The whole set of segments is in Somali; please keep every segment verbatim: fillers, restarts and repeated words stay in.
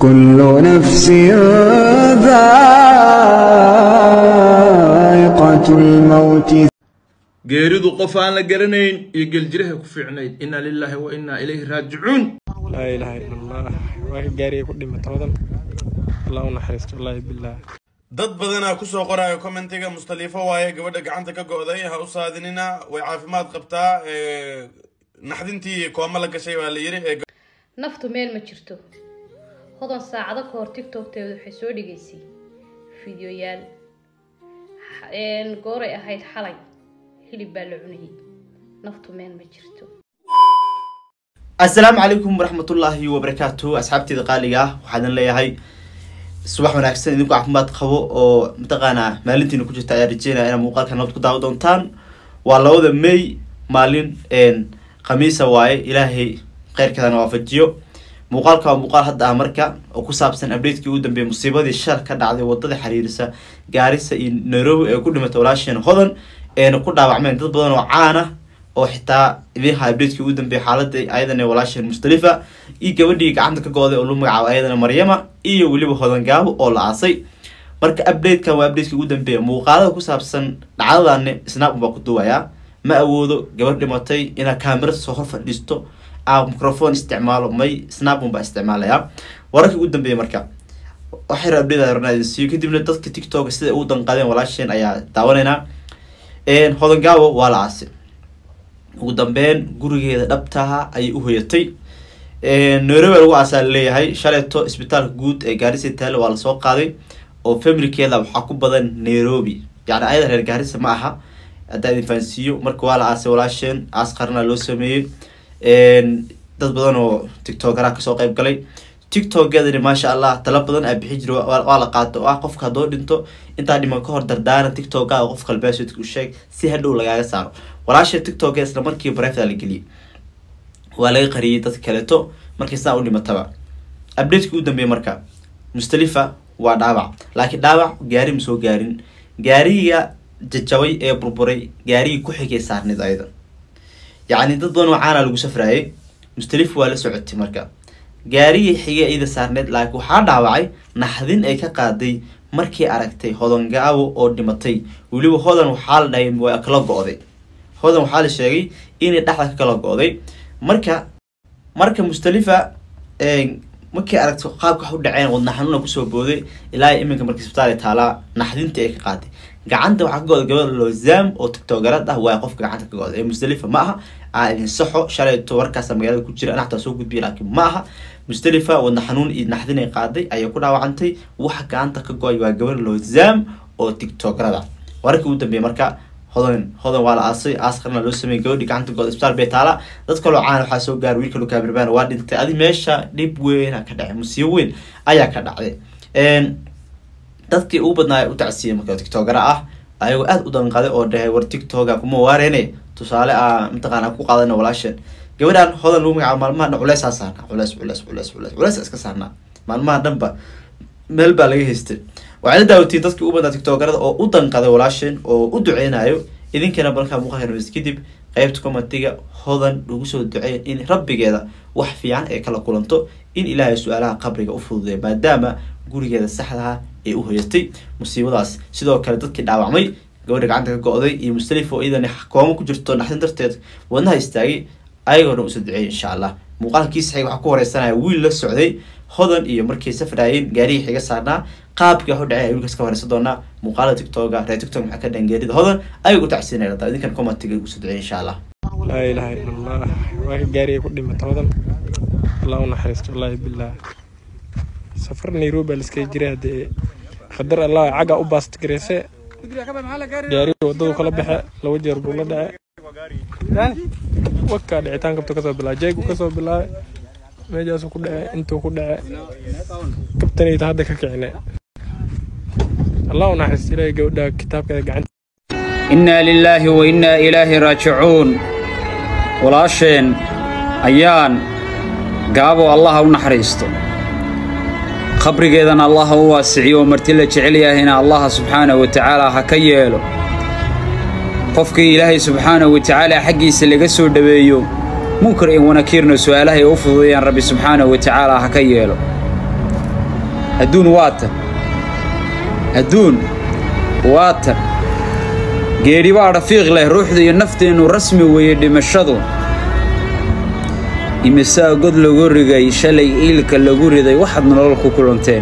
كل نفس ذائقة الموت. geeridu qof aan la garanayn iyo geljiraha ku fiicnayd inna lillahi wa inna ilayhi raaji'uun. la ilaha illallah waa gaariga ku dhimatoodan allah u naxariisto wallahi billah. dad badanaa ku soo qoraayo commentiga Mustalifa waaye gabadha gacanta ka go'day ha u saadinina way caafimaad qabtaa ee naxdintii kooma la gashay waa la yiri naftu meel ma jirto. hodan saacado ka hor TikTok-teedu waxay soo dhigaysay fiidiyoyaal een gooray ahayd xalay hilib baa la cunayay. naftu meel ma jirto. السلام عليكم ورحمة الله وبركاته أصحابتي الغالية وحنا ليهاي الصباح ونعكسين إنكم عفمات خو أو متقنا مالنتي نكون جت رجينا أنا موقع كنا بتقول داودون تان والله هذا مي مالين إن خميسة واي إلهي غير كذا نوافجيو موقع كا موقع هذا أمريكا وكسب سن أبريد كيودن بمصيبة دي الشر كده عدي وضد حريرسة جارسة نيروبي كل ما تولاشين هذن إن كل دعوة عمين ضد بدن وعانة oo xitaa idin hybridkii ugu dambeeyay xaaladda ayadana walaasheen Mustalifa iyo gabadhii gacanta ka gooday oo loo magacaabo ayadana Maryama iyo waliba hodan gaabo oo la aasay marka update-ka waa update-kii ugu dambeeyay muuqaalada ku saabsan dhacdadan snap ba ku duwaya ma awoodo gabadh dhimatay ina camera soo hor fadhiisto ama microphone isticmaalo may snap ba isticmaalaya wararkii ugu dambeeyay marka waxay update-da ranayeen si kadibna dadka TikTok sida uu danqadeen walaasheen ayaa daawanayna een hodan gaabo waa la aasay ugu dambeyn gurigeeda dhabtaha ay u hoyatay ee Nairobi lagu aasay leeyahay shaleeto isbitaalka guud ee Garissa taalo waa la soo qaaday oo family-keeda waxa ku badan Nairobi yaani ayada reer Garissa ma aha hadaa idin faansiyo marka waa la aasay walaasheen aas qarna loo sameeyay een dad badan oo TikTok-ara ka soo qayb galay TikTok-geeda ma sha Allah talab badan ay bixi jiro waa la qaato oo qofka hadoo dhinto inta dhiman ka hor dardaaran TikTok-ga qof qalbeesid ku sheeg si hadhow lagaaga saaro walaasha TikTok isla markii barafta la galiyay waa laga qariyay dad kale to markii saa u dhimataba update-kii u dambeeyay marka Mustalifa waa dhaawac laakiin dhaawac gaari ma soo gaarin gaariga jajabay ee burburay gaariga ku xigay saarnid ayada yaani dad badan oo caana lagu safraayay Mustalifa waa la socotay marka gaariga xigay ida saarnid laakiin waxa dhaawacay naxdin ay ka qaaday markii aragtay hodan gaabo oo dhimatay waliba hodan waxa la dhahay way kala go'day hodan waxa la sheegay in dhaxda ka kala go'day marka marka Mustalifa ee markii aragtay qaabka u dhaceen wadna xanuun ku soo booday ilaa iminka markii isbitaalka taala naxdinta ay ka qaaday gacanta waxa ka go'day gabadh Lozam oo TikTok-garad ah waa qofka gacanta ka go'day Mustalifa ma aha aan saxo shalayto warkaas magaalada ku jira anaxta soo gudbiyay laakiin ma aha Mustalifa wadna xanuun iyo naxdin ay qaaday ayay ku dhaawacantay waxa gacanta ka go'ay waa gabadh Lozam oo TikTok-garad ah warkii u dambeeyay marka hodan hodan waa la aasay aas qarna loo sameeyay gabadhii gacanta go'day isbitaal bay taala dad kale oo caan waxa soo gaar wiilka loo kaabirban waa dhintay adi meesha dib weyn ka dhacay musiibo weyn ayaa ka dhacday een dadkii u badnaay u tacsiiyay marka TikTok-gara ah ayagoo aad u danqaday oo dhahay war TikTok-ga kuma waareenay tusaale ah intaqana ku qaadana walaasheen gabadhan hodan loo magacaabo maalmaha culeys saarna culeys culeys culeys culeys culeys iska saarna maalmaha dhanba meel baa laga haystay waxay daawatay dadkii u badnaa TikTok-garada oo u danqaday walaasheen oo u duceynayo idinkana balka muuqaalka kadib qaybta commentiga hodan ugu soo duceeyay in rabbigeeda wax fiican ay kala kulanto in Ilaahay su'aalaha qabriga u fududeeyo maadaama gurigeeda saxda ah ee u hoyatay musiibadaas sidoo kale dadkii dhaawacmay gabadha gacanta ka go'day iyo Mustalifa oo idan kooma ku jirto naxdin darteed wadnaha istaagay ayagoo u soo duceeyay insha Allah muuqaalkiisa xigay waxa ku horeysanaya wiil la socday hodan iyo markii safraayeen gaariga xiga saarnaa qaabka u dhacay wiilkaas ka horeysan doona muuqaalada TikTok-ga reer TikTok waxa ka dhangeerida hodan ayagu tacsiinayna taa idinkan commentiga ugu soo duceeyay insha Allah la ilaha illallah waa gaariga ku dhimatoodan allah u naxariisto wallahi billah safar Nairobi la iska jiray qadar allah caga u baast gareese gaariga wadada kala baxa laba jeer buu la dhacay waka dhicitaan kabto ka soo bilaa jeeg ka soo bilaa meejaas ku dhacay intuu ku dhacay kabtanayda hadda ka kicnay الله ونحس إليه جودا كتاب كذا قاعد. إنا لله وإنا إليه راجعون ولاشين أيان قابوا الله ونحريستو خبري كذا الله هو واسعي ومرتلة عليا هنا الله سبحانه وتعالى هكيله قفكي إلهي سبحانه وتعالى حقي سلقسو دبيو منكر ونكيرنا سؤاله أفضي عن ربي سبحانه وتعالى هكيله adduun waatan adduun waatan geeri baa rafiiq leh ruuxda iyo nafteennu rasmi weeye dhimashadu imisaa god lagu rigay shalay iilka lagu riday waxaad nolol ku kulanteen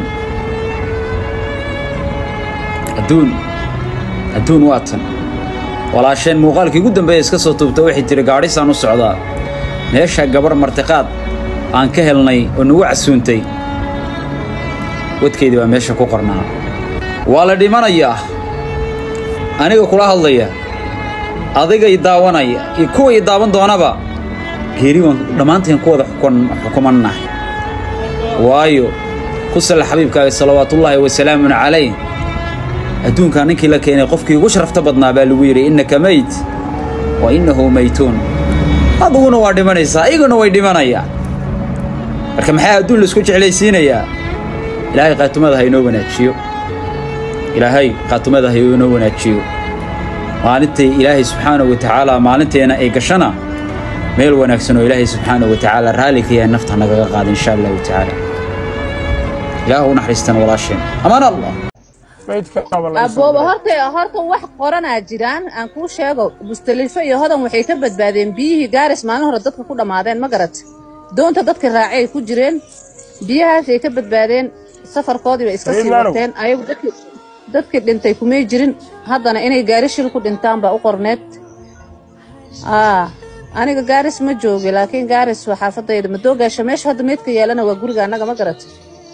adduun adduun waatan walaasheen muuqaalkii ugu dambeeya iska soo tuubta waxay tiri gaadhisaan u socdaa meesha gabar martiqaad aan ka helnay oo nagu casuuntay wadkeedii baa meesha ku qornaa waa la dhimanayaa aniga kula hadlaya adiga i daawanaya iyo kuwa i daawan doonaba geeri waan dhammaanteen ku wada xukumannahay waayo ku salla xabiibkaaga salawaatullaahi wasalaamun calayh adduunkaa ninkii la keenay qofkii ugu sharafta badnaa baa lagu yidhi innaka mayt wa innahu maytuun adiguna waa dhimanaysaa iguna way dhimanayaan marka maxaa adduun laisku jeclaysiinayaa ilaahay qaatumada ha inoo wanaajiyo ilaahay qaatumada ha inoo wanaajiyo maalintii ilaahay subxaanahu wa tacaala maalinteena ay gashana meel wanaagsan oo ilaahay subxaanahu wa tacaala raalli ka yahay nafta nagaga qaada insha allahu tacaala ilaah u naxariistan walaasheen amaan allah abooba horta horta wax qoranaa jiraan aan kuu sheego Mustalifa iyo hodan waxay ka badbaadeen biyihii gaaris maalin hore dadka ku dhamaadeen ma garat doonta dadka raacay ku jireen biyahaas ay ka badbaadeen safarkoodii way iska sii wateen ayagu dadkii dadkii dhintay kuma jirin haddana inay gaarishil ku dhintaan baa u qorneed ah aniga gaaris ma joogo laakiin gaaris waa xaafadayda ma doogaasho meesha hadda meedka yaalana waa guriga anaga ma garat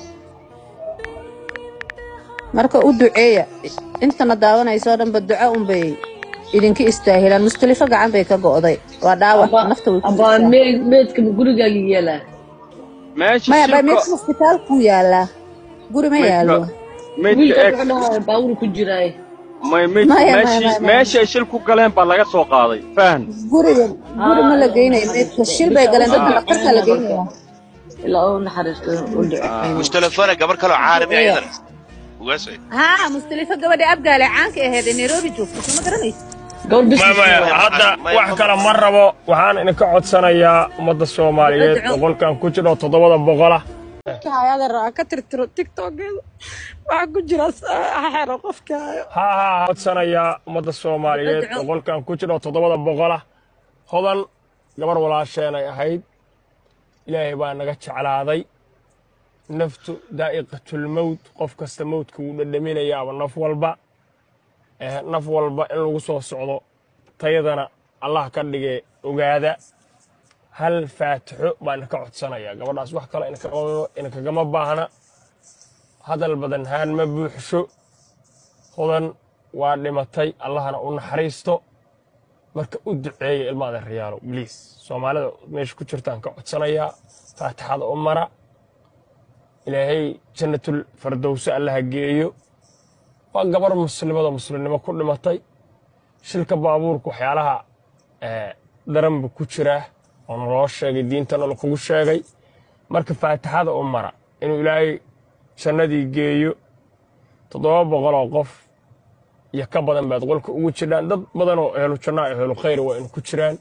marka u duceeya intana daawanayso dhanba duco un bay idinka istaahilaan Mustalifa gacan bay ka go'day waa dhaawac nafta way ku abaan meedka gurigaaga yaala meesha ma baa meedka hospital ku yaala guri ma yaalo meedka baawur ku jiray may meedka meesha shil ku galeen baa laga soo qaaday faham guriga guri ma la geynay meedka shil bay galeen dadka dhaqtarka la geynay ilaa oo naxariisto u duceeyo Mustalifa gabar kale caarim aydan ها مستلفة قبل أبقى لعانك هذا نيروبي جوف ما قرنيت ما ما هذا واحد كلام مرة بو وحان إنك عد سنة يا مدة الصوماليات وقول كان كوتشنا وتضوض بغلة هذا الرأي كتر ترو تيك توك واحد كوتشنا حيرو قفك ها ها عد سنة يا مدة الصوماليات وقول كان كوتشنا وتضوض بغلة هذا قبل ولا شيء أنا هيد إلهي بقى نقتش على هذي naftu daa'iqatul mawt qof kasta mawdka uu dhadhaminayaa naf walba ee naf walba in lagu soo socdo tayadana Allah ka dhigay ogaada hal faatixo baan ka codsanaya gabadhaas wax kale in kaga ma baahna hadal badan haan ma buuxsho hodan waa dhimatay Allahna u naxariisto marka u duceeyo ilmaada riyaalo please Soomaalida meesha ku jirtaan ka codsanaya faatixada u mara إلهي جنة الفردوس الله جيو وقبر مسلمة مسلمة كل ما طي شلك بابورك وحيالها درم بكتشره ونراش الدين تنا لقوش شيء مركب فاتح هذا أمرا إنه إلهي جنة جيو تضرب بغلا قف يكبر بعد قولك وكتشران ضد بدنه هلو شنا هلو خير وإنه كتشران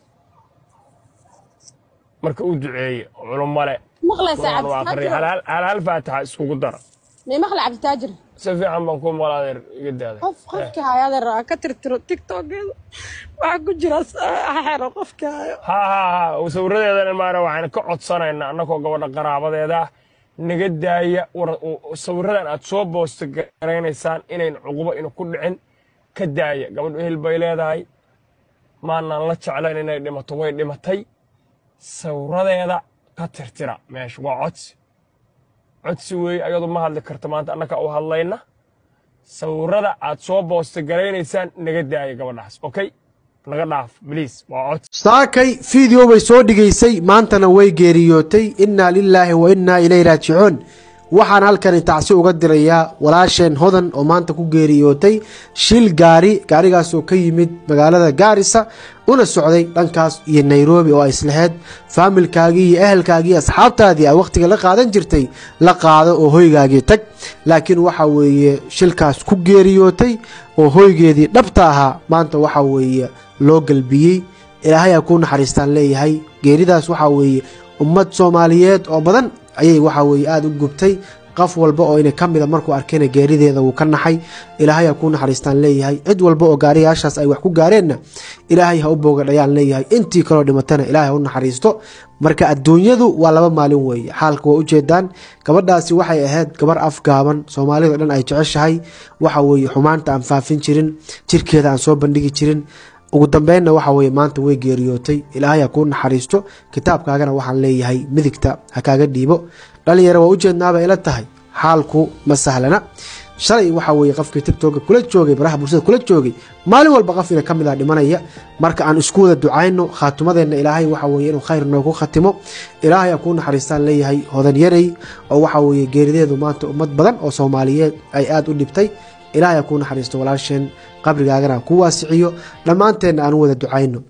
مركب ودعي علماء مخلص عبد هل هل هل فاتحة اسمه قدر مي مخلع عبد التاجر سفي عم بنكون ولا قد هذا قف قفك هذا الرأي كتر ترو تيك توك واحد كجرس حيرو قفك ها ها ها وسورة هذا ما روح أنا كعد سنة إن أنا كو قبل قرابة هذا نجد هي وسورة أنا أتصوب واستقرين إنسان إن عقوبة إنه كل عن كداية قبل إيه البيلة هاي ما أنا الله تعالى إنه لما توي لما تي سورة هذا كتر ترى ماشي وعدس عدس وي أيضا ما هذا كرتمان أنا كأو هاللينا سورة عتصوب واستقرين إنسان نجد هاي قبل نحس أوكي نقدر نعرف بليز وعدس ساكي فيديو بيسود جيسي ما أنت نوي جريوتي إنا لله وإنا إليه راجعون waxaan halkan taasi uga dirayaa walaasheen hodan oo maanta ku geeriyootay shil gaari gaarigaas oo ka yimid magaalada Gaarisa una socday dhankaas iyo Nairobi oo ay islahayd familkaagii iyo ehelkaagii asxaabtaadii ay waqtiga la qaadan jirtay la qaado oo hoygaagii tag laakiin waxa weeye shilkaas ku geeriyootay oo hoygeedii dhabta ahaa maanta waxa weeye loo galbiyay ilaahay ku naxariistaan leeyahay geeridaas waxa weeye ummad Soomaaliyeed oo badan ayay waxa weeye aad u gubtay qof walba oo ina kamida markuu arkayna geerideeda wuu ka naxay ilaahay ha ku naxariistaan leeyahay cid walba oo gaariyaashaas ay wax ku gaareenna ilaahay ha u boogadhayaan leeyahay intii kaloo dhimatana ilaahay ha u naxariisto marka adduunyadu waa laba maalin weeye xaalka waa ujeedaan gabadhaasi waxay ahayd gabar afgaaban soomaalida dhan ay jeceshahay waxa weeye xumaanta aan faafin jirin jirkeeda aan soo bandhigi jirin ugu dambeynna waxa weeye maanta way geeriyootay ilaahay ha ku naxariisto kitaabkaagana waxaan leeyahay midigta ha kaaga dhiibo dhalinyaro waa ujeednaaba ila tahay xaalku ma sahlana shalay waxa weeye qofkii tiktoka kula joogay baraha bulshada kula joogay maalin walba qof ina kamid ah dhimanaya marka aan isku wada ducayno khaatumadeena ilaahay waxa weeye inuu khayr noogu khatimo ilaahay ha ku naxariistaan leeyahay hodan yaray oo waxa weeye geerideedu maanta ummad badan oo Soomaaliyeed ay aad u dhibtay ilaahay ha ku naxariisto walaasheen qabrigaagana ku waasiciyo dhamaanteena aan wada ducayno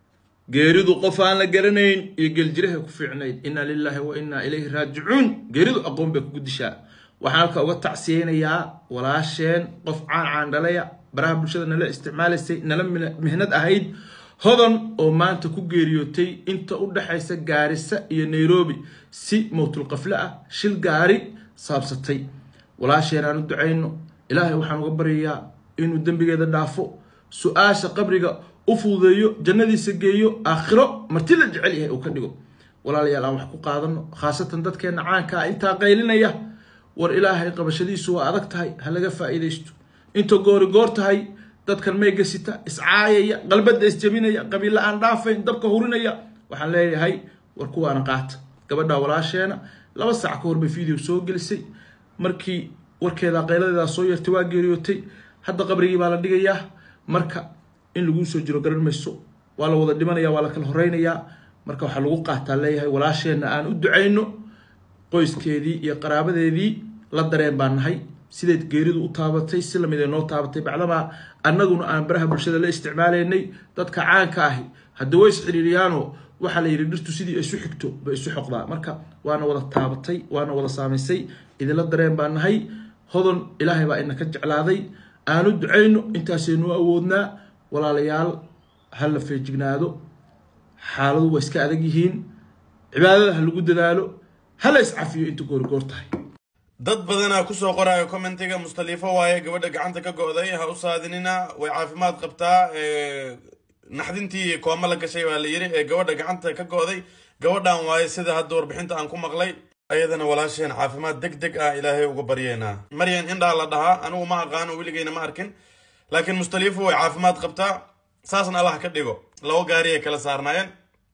geeridu qof aan la garanayn iyo geljiraha ku fiicnayd inna lillahi wa inna ilayhi raaji'uun geeridu aqoon bay ku gudishaa waxaan halka uga tacsiyeenayaa walaasheen qof caan caan dhalaya baraha bulshada nala isticmaalaysay nala mihnad ahayd hodan oo maanta ku geeriyootay inta u dhaxaysa Gaarisa iyo Nairobi si mawtul qafla ah shil gaari saabsatay walaasheen aan u ducayno ilaahay waxaan uga baryayaa inuu dambigeeda dhaafo su'aasha qabriga u fuudeeyo jannadiisa geeyo aakhiro marti la jecel yahay uu ka dhigo walaalayaal aan wax ku qaadano khaasatan dadkeena caanka ah inta qaylinaya war ilaahay qabashadiisu waa adag tahay ha laga faa'iideysto inta goori goor tahay dadkan may gasita iscaayaya qalbada isjabinaya qabiila aan dhaafayn dabka hurinaya waxaan leeyahay war kuwaana qaata gabadha walaasheena laba saac ka hor bay video soo gelisay markii warkeeda qayladeeda soo yartay waa geeriyootay hadda qabrigii baa la dhigayaa marka in lagu soo jiro garan mayso waa la wada dhimanaya waa la kala horeynayaa marka waxa lagu qaataa leeyahay walaasheena aan u duceyno qoyskeedii iyo qaraabadeedii la dareen baan nahay sideed geeridu u taabatay si lamid ah noo taabatay bacdama annaguna aan baraha bulshada la isticmaaleynay dadka caanka ah haddii way isxiriiriyaano waxa la yiri dhirtu sidii ay isu xigto bay isu xoqdaa marka waana wada taabatay waana wada saameysay idila dareen baan nahay hodan ilaahay baa ina ka jeclaaday aanu duceyno intaasaynu awoodnaa walaalayaal hal la feejignaado xaaladu way iska adag yihiin cibaadada ha lagu dadaalo hala iscafiyo inta goor goor tahay dad badanaa kusoo qoraayo commentiga mustaliifo waaye gabadha gacanta ka go'day ha u saadinina way caafimaad qabtaa naxdintii kooma la gashay baa la yiri ee gabadha gacanta ka go'day gabadhan waaye sida hadda warbixinta aan ku maqlay ayadana walaasheen caafimaad degdeg ah ilaahay uga baryeena maryan indhaa la dhahaa anigu ma aqaano weligeyna ma arkin laakiin mustaliifo way caafimaad qabtaa saasna allah ka dhigo laba gaari ay kala saarnaayeen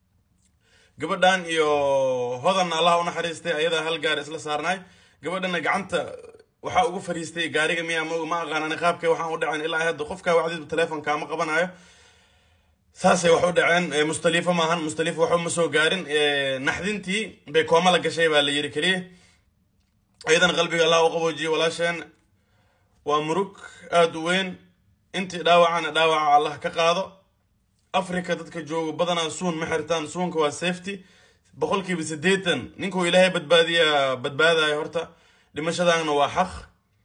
gabadhan iyo hodanna allah u naxariistay ayada hal gaar isla saarnaay gabadhana gacanta waxa ugu fariistay gaariga miya ma aqaanani qaabkay waxaan u dhaceen ilaa hadda qofka wacdidu telefonka ma qabanayo saasay wax u dhaceen mustaliifo maahan mustaliifo waxa ma soo gaarin naxdintii bay kooma la gashay baa la yiri kaliya ayadana qalbiga allah u qaboojiyo walaasheen waa murug aad u weyn intii dhaawacana dhaawaca allah ka qaado afrika dadka jooga badanaa suun ma xirtaan suunka waa safety boqolkiiba siddeetan ninkuu ilaahay badbaadiya badbaadaya horta dhimashadaana waa xaq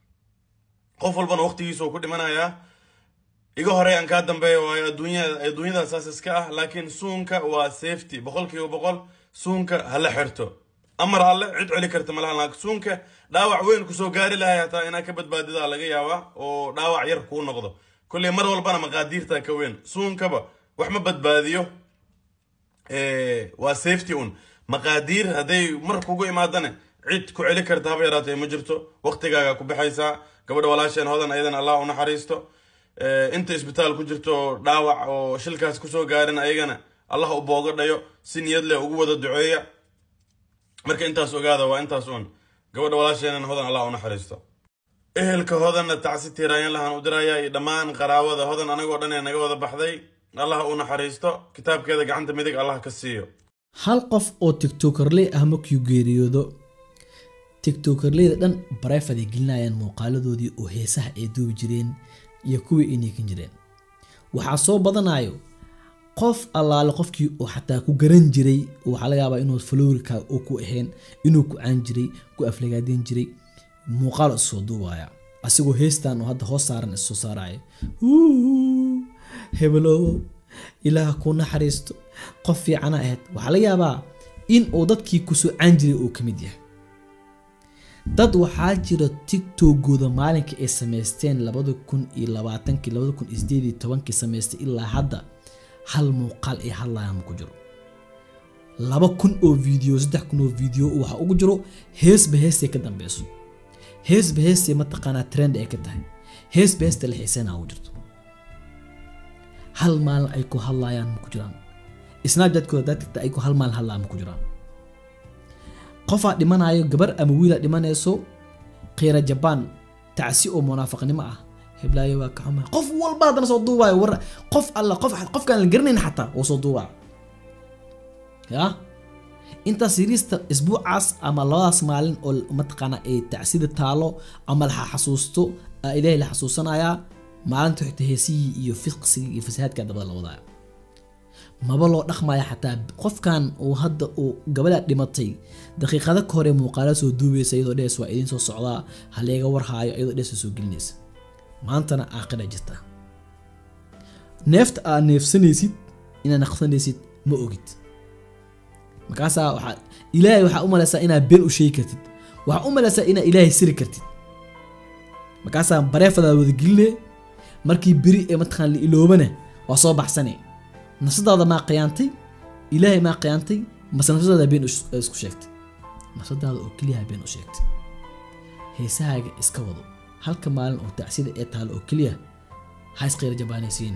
qof walbana waqtigiisa uu ku dhimanayaa iga hore aan kaa dambeeyo waayo adduunyada adduunyada saas iska ah laakiin suunka waa safety boqolkiiba boqol suunka hala xirto amar alle cid celi karta malaha laakiin suunka dhaawac weyn kusoo gaari lahay hataa inaa ka badbaadida laga yaabaa oo dhaawac yar kuu noqdo kulley mar walbana maqaadiirta ka weyn suunkaba wax ma badbaadiyo waa safety un maqaadiir hadday mar kugu imaadana cid ku celi karta haba yaraatee ma jirto waqtigaaga ku baxaysaa gabadha walaasheen hodan ayadan allah u naxariisto inta isbitaal ku jirto dhaawac oo shilkaas kusoo gaarin ayagana allah u booga dhayo si niyad leh ugu wada duceeya marka intaas ogaada waa intaas un gabadha walaasheen hodan allah u naxariisto ehelka hodanna tacsi tiiraayan lahan u dirayaa iyo dhammaan qaraawada hodan anagoo dhan ee naga wada baxday allah u naxariisto kitaabkeeda gacanta midig allah ka siiyo hal qof oo tiktokerley ah markuu geeriyoodo tiktokerleyda dhan bareefad ay gelinayaan muuqaaladoodii oo heesaha ay duubi jireen iyo kuwii ay neekin jireen waxaa soo badanayo qof allaale qofkii oo xataa ku garan jiray waxaa laga yaabaa inuu flowrika oo ku ahayn inuu ku caan jiray ku aflagaadeen jiray muuqaal soo duubaya asigoo heestan oo hadda hoos saaran isoo saaraya hebelo ilaah ku naxariisto qof fiican ahayd waxaa laga yaabaa in uu dadkii ku soo caan jiray oo kamid yahay dad waxaa jira tiktokooda maalinka ay samaysteen labada kun iyo labaatankii labada kun iyo sideed iyo tobankii samaystay ilaa hadda hal muuqaal ay hadlayaan ma ku jiro laba kun oo video saddex kun oo video waxa ugu jiro heesba heestay ka dambeyso heesba heestay mataqaanaa trend ay ka tahay heesba heestay la xiiseynaa ugu jirto hal maalin ay ku hadlayaan ma ku jiraan snapchatkooda dadka ay ku hal maalin hadlayaan ma ku jiraan qofaa dhimanayo gabar ama wiila dhimanayso qeyra jabaan tacsi oo munaafiqnimo ah heblaayo waa ka xuma qof walba hadana soo duubayo war qof alla qof qofkaan la garanayn xataa oo soo duubaa ya inta sirista isbuucaas ama labadaas maalin oo mataqaana ay tacsida taalo ama la xasuusto ilaahay la xasuusanaya maalinta xigta heesii iyo fiqsiga iyo fasaadka dabada la wadaa maba loo dhaqmaya xataa qofkan oo hadda uu gabadha dhimatay daqiiqada ka hore muuqaalo soo duubaysa iyadoo dhees waa idin soo socdaa haleega war haayo iyadoo dhees soo gelinaysa maantana aakhira jirta neefta aad neefsanaysid inaad naqsanaysid ma ogid markaasaa waxaa ilaahay waxaa u malaysaa inaad been u sheegi kartid waxaa u malaysaa inaad ilaahay siri kartid markaasaa bareefadaa wada geline markii beri ee mataqaan la iloobana waa soo baxsane nafsadaada maa qiyaantay ilaahay maa qiyaantay mase nafsadaada been isku sheegtay nafsadaada oo keliya been u sheegtay heesahaaga iska wado halka maalin oo tacsida ee taalo oo keliya ha isqeyr jabaanaysiin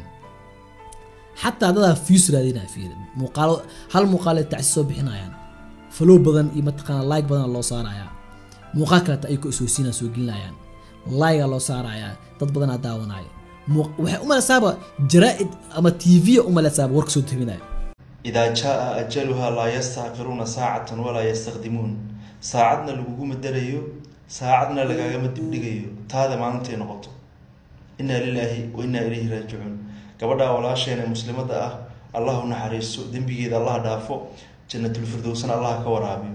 حتى هذا فيوس رادينا فيه مقال هل مقال التعسيس بحنايان فلو بدن يمتقنا لايك بدن الله صار عيا مقال كانت أيكو أسوسينا سوقلنا يعني لايك الله صار عيا تطبضنا داونا عيا وح أملا سابا جرائد أما تيفي أملا سابا ورك سود هنا إذا جاء أجلها لا يستأخرون ساعة ولا يستخدمون ساعدنا لقوم الدريو ساعدنا لقاقم الدريو هذا ما أنت نقطه إنا لله وإنا إليه راجعون gabadha walaasheena muslimada ah Allah u naxariisto dambigeeda Allah dhaafo jannatul firdawsna Allah ka waraabiyo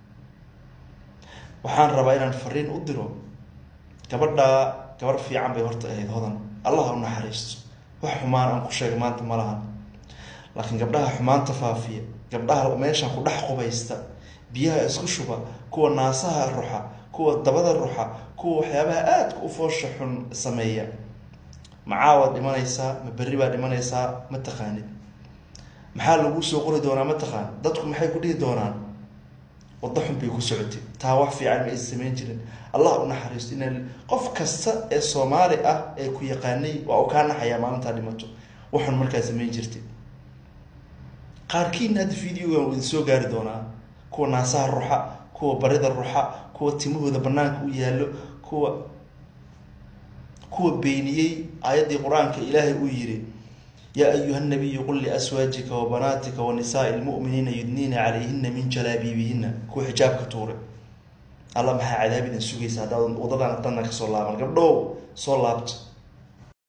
waxaan rabaa inaan fariin u diro gabadha gabar fiican bay horta ahayd hodan Allah u naxariisto wax xumaan aan ku sheegay maanta ma lahan laakiin gabdhaha xumaanta faafiya gabdhaha meesha ku dhax qubaysta biyaha isku shuba kuwa naasaha ruuxa kuwa dabada ruuxa kuwa waxyaabaha aad u foosha xun sameeya معاود dhimanaysa ma bari baa dhimanaysa ma taqaanid maxaa lagu soo qori doonaa ma taqaan dadku maxay ku dhigi doonaan wadaxun bay ku socotay taa wax fiican ma ismeyn jirin Allah u naxariisto in qof kasta ee Soomaali ah ee ku yaqaanay waa u ka naxaya maalinta dhimato waxan markaa sameyn jirtay qaarkiin had fiidiyoga uu soo gaari doonaa kuwa naasaha ruuxa kuwa barida ruuxa kuwa timahooda banaanka u yaalo kuwa كو بينيي آيات القرآن كإلهي ويري يا أيها النبي قل لأزواجك وبناتك ونساء المؤمنين يدنين عليهن من جلابيبهن كو حجاب كتوري الله محا عذابي نسوكي سادا وضدان أطنك صلى الله عليه وسلم قبلو صلى الله